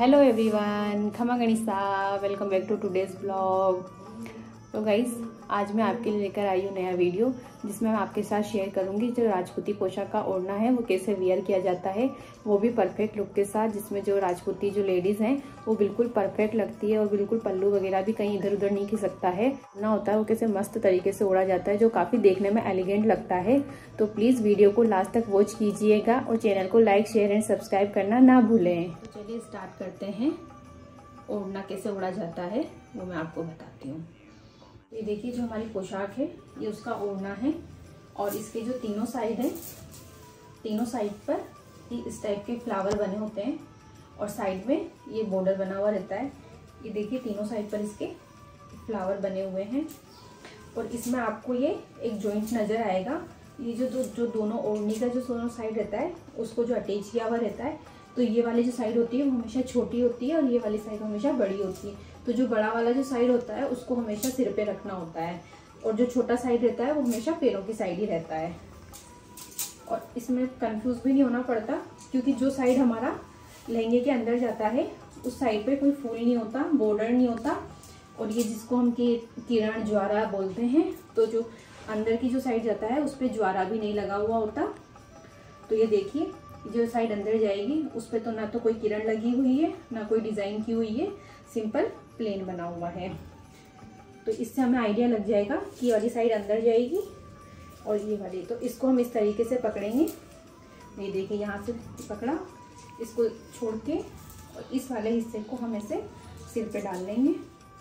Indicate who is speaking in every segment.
Speaker 1: Hello everyone, खमा गणिसा, welcome back to today's blog. तो गाइज़, आज मैं आपके लिए लेकर आई हूँ नया वीडियो, जिसमें मैं आपके साथ शेयर करूँगी जो राजपूती पोशाक का ओढ़ना है वो कैसे वेयर किया जाता है, वो भी परफेक्ट लुक के साथ, जिसमें जो राजपूती जो लेडीज़ हैं वो बिल्कुल परफेक्ट लगती है और बिल्कुल पल्लू वगैरह भी कहीं इधर उधर नहीं खिसकता है ना होता है, वो कैसे मस्त तरीके से ओढ़ा जाता है जो काफ़ी देखने में एलिगेंट लगता है। तो प्लीज़ वीडियो को लास्ट तक वॉच कीजिएगा और चैनल को लाइक, शेयर एंड सब्सक्राइब करना ना भूलें। तो चलिए स्टार्ट करते हैं। ओढ़ना कैसे ओढ़ा जाता है वो मैं आपको बताती हूँ। ये देखिए, जो हमारी पोशाक है ये उसका ओढ़ना है और इसके जो तीनों साइड है, तीनों साइड पर इस टाइप के फ्लावर बने होते हैं और साइड में ये बॉर्डर बना हुआ रहता है। ये देखिए, तीनों साइड पर इसके फ्लावर बने हुए हैं और इसमें आपको ये एक जॉइंट नज़र आएगा। ये जो दोनों ओढ़नी का जो दोनों साइड रहता है उसको जो अटैच किया हुआ रहता है, तो ये वाली जो साइड होती है वो हमेशा छोटी होती है और ये वाली साइड हमेशा बड़ी होती है। तो जो बड़ा वाला जो साइड होता है उसको हमेशा सिर पे रखना होता है और जो छोटा साइड रहता है वो हमेशा पैरों की साइड ही रहता है। और इसमें कंफ्यूज भी नहीं होना पड़ता, क्योंकि जो साइड हमारा लहंगे के अंदर जाता है उस साइड पे कोई फूल नहीं होता, बॉर्डर नहीं होता, और ये जिसको हम किरण ज्वारा बोलते हैं, तो जो अंदर की जो साइड जाता है उस पर ज्वारा भी नहीं लगा हुआ होता। तो ये देखिए, जो साइड अंदर जाएगी उस पर तो ना तो कोई किरण लगी हुई है ना कोई डिज़ाइन की हुई है, सिंपल प्लेन बना हुआ है। तो इससे हमें आइडिया लग जाएगा कि ये वाली साइड अंदर जाएगी और ये वाली। तो इसको हम इस तरीके से पकड़ेंगे। ये देखिए, यहाँ से पकड़ा, इसको छोड़ के और इस वाले हिस्से को हम ऐसे सिर पे डाल लेंगे।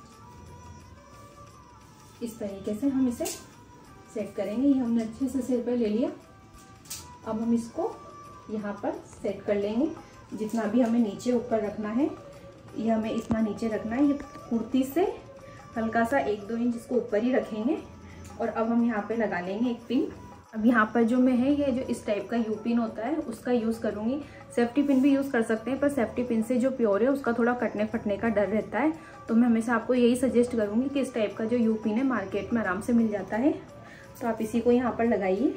Speaker 1: इस तरीके से हम इसे सेट करेंगे। ये हमने अच्छे से सिर पे ले लिया। अब हम इसको यहाँ पर सेट कर लेंगे। जितना भी हमें नीचे ऊपर रखना है ये हमें इतना नीचे रखना है। ये कुर्ती से हल्का सा 1-2 इंच इसको ऊपर ही रखेंगे और अब हम यहाँ पे लगा लेंगे एक पिन। अब यहाँ पर जो मैं है ये जो इस टाइप का यू पिन होता है उसका यूज़ करूँगी। सेफ्टी पिन भी यूज़ कर सकते हैं, पर सेफ्टी पिन से जो प्योर है उसका थोड़ा कटने फटने का डर रहता है। तो मैं हमेशा आपको यही सजेस्ट करूँगी कि इस टाइप का जो यू पिन है मार्केट में आराम से मिल जाता है, तो आप इसी को यहाँ पर लगाइए।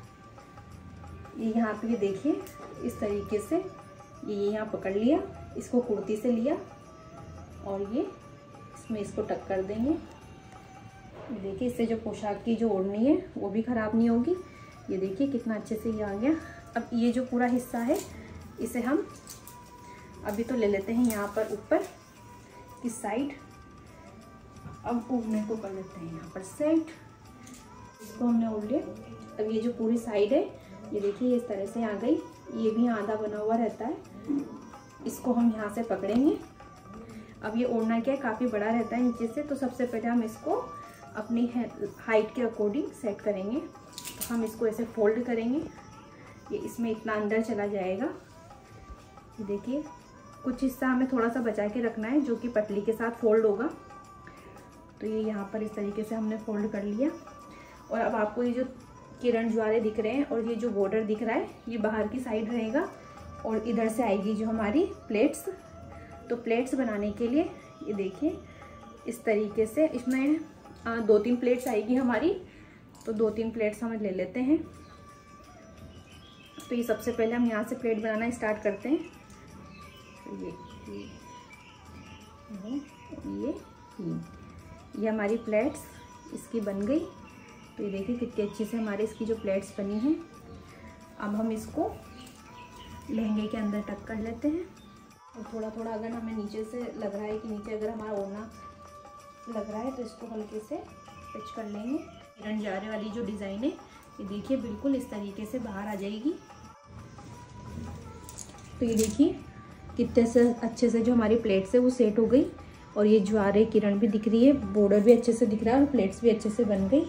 Speaker 1: ये यहाँ पे देखिए, इस तरीके से ये यहाँ पकड़ लिया, इसको कुर्ती से लिया और ये इसमें इसको टक कर देंगे। देखिए, इससे जो पोशाक की जो ओढ़नी है वो भी ख़राब नहीं होगी। ये देखिए कितना अच्छे से ये आ गया। अब ये जो पूरा हिस्सा है इसे हम अभी तो ले लेते हैं यहाँ पर ऊपर की साइड। अब ओढ़ने को कर लेते हैं यहाँ पर सेट। इसको हमने ओढ़ लिया। अब ये जो पूरी साइड है ये देखिए इस तरह से आ गई। ये भी आधा बना हुआ रहता है, इसको हम यहाँ से पकड़ेंगे। अब ये ओढ़ना क्या है, काफ़ी बड़ा रहता है नीचे से, तो सबसे पहले हम इसको अपनी हाइट के अकॉर्डिंग सेट करेंगे। तो हम इसको ऐसे फोल्ड करेंगे, ये इसमें इतना अंदर चला जाएगा। ये देखिए, कुछ हिस्सा हमें थोड़ा सा बचा के रखना है जो कि पटली के साथ फोल्ड होगा। तो ये यहाँ पर इस तरीके से हमने फोल्ड कर लिया। और अब आपको ये जो किरण ज्वारे दिख रहे हैं और ये जो बॉर्डर दिख रहा है ये बाहर की साइड रहेगा और इधर से आएगी जो हमारी प्लेट्स। तो प्लेट्स बनाने के लिए ये देखिए इस तरीके से इसमें 2-3 प्लेट्स आएगी हमारी, तो 2-3 प्लेट्स हम ले लेते हैं। तो ये सबसे पहले हम यहाँ से प्लेट बनाना स्टार्ट करते हैं। तो ये हमारी प्लेट्स इसकी बन गई। तो ये देखिए कितनी अच्छी से हमारी इसकी जो प्लेट्स बनी हैं। अब हम इसको लहंगे के अंदर टक कर लेते हैं और थोड़ा थोड़ा अगर हमें नीचे से लग रहा है कि नीचे अगर हमारा ओढ़ना लग रहा है तो इसको हल्के से पिच कर लेंगे। किरण ज्वारे वाली जो डिज़ाइन है ये देखिए बिल्कुल इस तरीके से बाहर आ जाएगी। तो ये देखिए कितने से अच्छे से जो हमारी प्लेट्स है वो सेट हो गई और ये ज्वारे किरण भी दिख रही है, बॉर्डर भी अच्छे से दिख रहा है और प्लेट्स भी अच्छे से बन गई।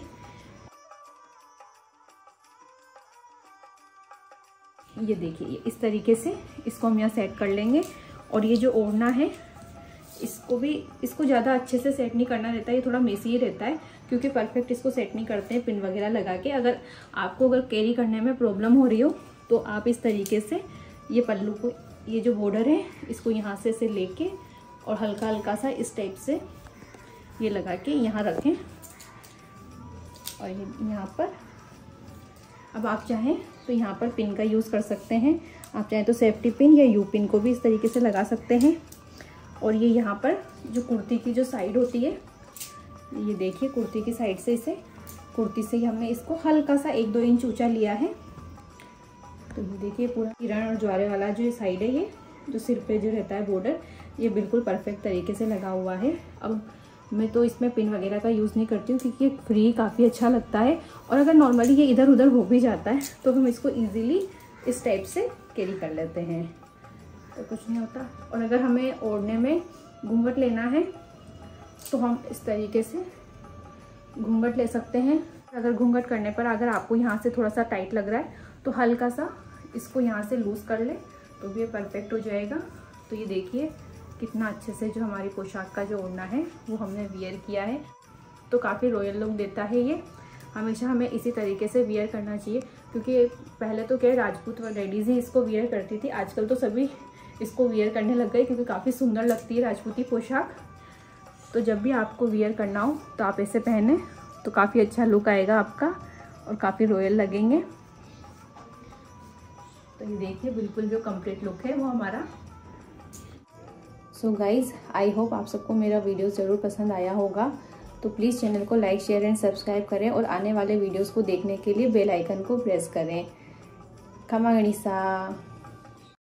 Speaker 1: ये देखिए इस तरीके से इसको हम यहाँ सेट कर लेंगे। और ये जो ओढ़ना है इसको ज़्यादा अच्छे से सेट नहीं करना रहता है, ये थोड़ा मेसी ही रहता है, क्योंकि परफेक्ट इसको सेट नहीं करते हैं पिन वगैरह लगा के। अगर कैरी करने में प्रॉब्लम हो रही हो तो आप इस तरीके से ये पल्लू को, ये जो बॉर्डर है इसको यहाँ से लेके और हल्का हल्का सा इस टाइप से ये लगा के यहाँ रखें। और ये यहाँ पर अब आप चाहें तो यहाँ पर पिन का यूज़ कर सकते हैं। आप चाहें तो सेफ्टी पिन या यू पिन को भी इस तरीके से लगा सकते हैं। और ये यहाँ पर जो कुर्ती की जो साइड होती है, ये देखिए कुर्ती की साइड से इसे, कुर्ती से ही हमने इसको हल्का सा 1-2 इंच ऊंचा लिया है। तो ये देखिए पूरा किरण और ज्वारे वाला जो ये साइड है, ये जो सिर पे जो रहता है बॉर्डर, ये बिल्कुल परफेक्ट तरीके से लगा हुआ है। अब मैं तो इसमें पिन वगैरह का यूज़ नहीं करती हूँ क्योंकि फ्री काफ़ी अच्छा लगता है, और अगर नॉर्मली ये इधर उधर हो भी जाता है तो हम इसको ईजिली इस टाइप से कैरी कर लेते हैं, तो कुछ नहीं होता। और अगर हमें ओढ़ने में घूंघट लेना है तो हम इस तरीके से घूंघट ले सकते हैं। अगर घूंघट करने पर अगर आपको यहाँ से थोड़ा सा टाइट लग रहा है तो हल्का सा इसको यहाँ से लूज़ कर ले तो भी ये परफेक्ट हो जाएगा। तो ये देखिए कितना अच्छे से जो हमारी पोशाक का जो ओढ़ना है वो हमने वियर किया है, तो काफ़ी रॉयल लुक देता है ये। हमेशा हमें इसी तरीके से वियर करना चाहिए, क्योंकि पहले तो क्या राजपूत लेडीज़ ही इसको वियर करती थी, आजकल तो सभी इसको वियर करने लग गए क्योंकि काफ़ी सुंदर लगती है राजपूती पोशाक। तो जब भी आपको वियर करना हो तो आप ऐसे पहने तो काफ़ी अच्छा लुक आएगा आपका और काफ़ी रॉयल लगेंगे। तो ये देखिए बिल्कुल जो कंप्लीट लुक है वो हमारा। सो गाइज़, आई होप आप सबको मेरा वीडियो ज़रूर पसंद आया होगा। तो प्लीज़ चैनल को लाइक, शेयर एंड सब्सक्राइब करें और आने वाले वीडियोस को देखने के लिए बेल आइकन को प्रेस करें। खमा गणिसा।